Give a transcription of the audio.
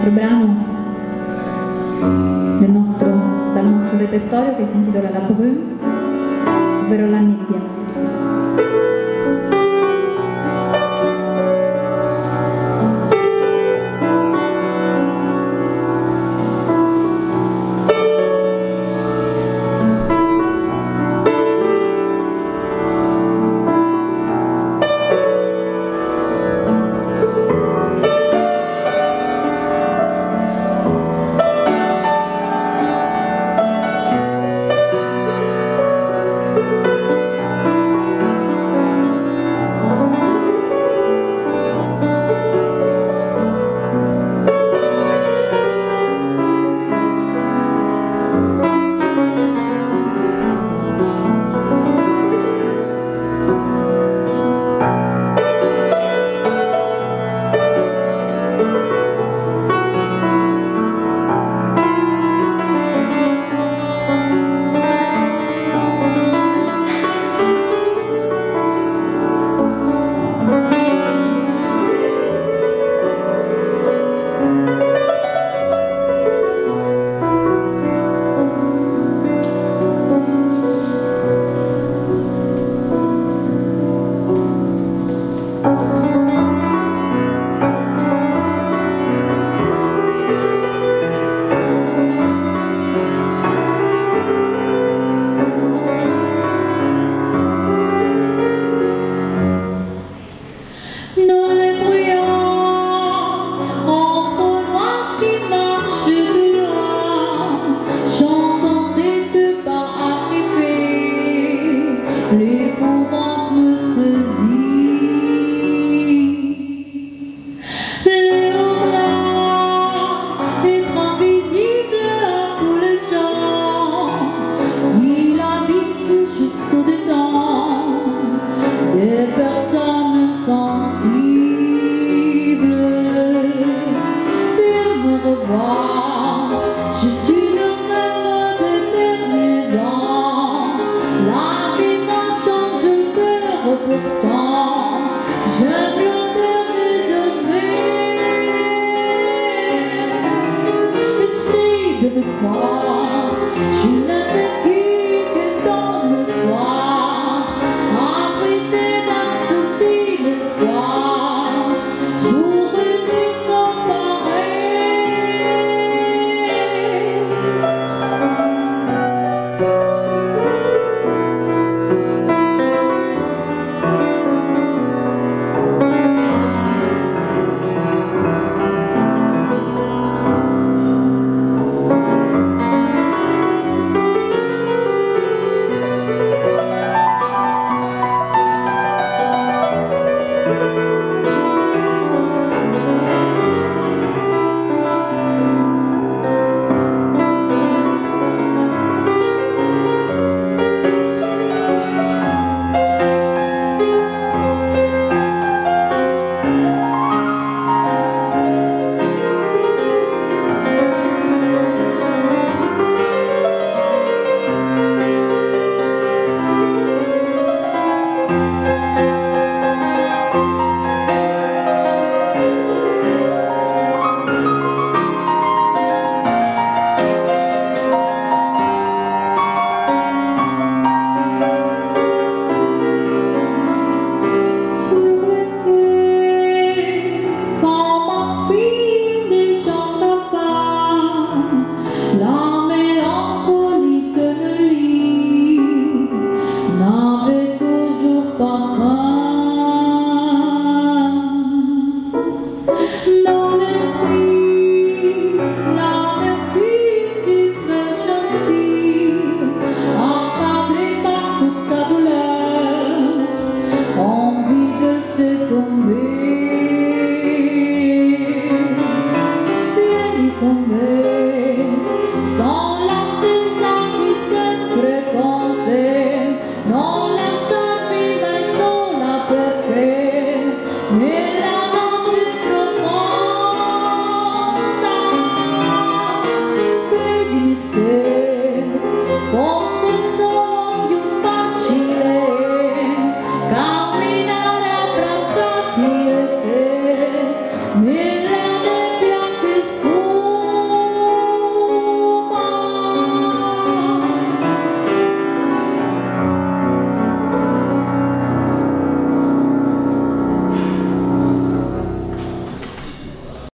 altro brano dal nostro repertorio che si intitola La Brume, ovvero La nebbia. L'épouvante me saisit, l'éclat est invisible à tous les gens, il habite jusqu'au-dedans des personnes sensibles. Viens me revoir, je suis le même des derniers ans. La vie m'a changé le cœur, pourtant j'aime l'odeur des jasmines. Essaye de me croire, je n'ai vécu que dans le soir, abrité d'un subtil espoir, jour et nuit sans pareil. Dans l'esprit, l'amertume d'une vraie jeune fille, accablée par toute sa douleur, envie de se tomber. Viens y tomber, sans lasser sa vie se fréquenter, non lasciarmi mai sola perché nella notte profonda, credimi se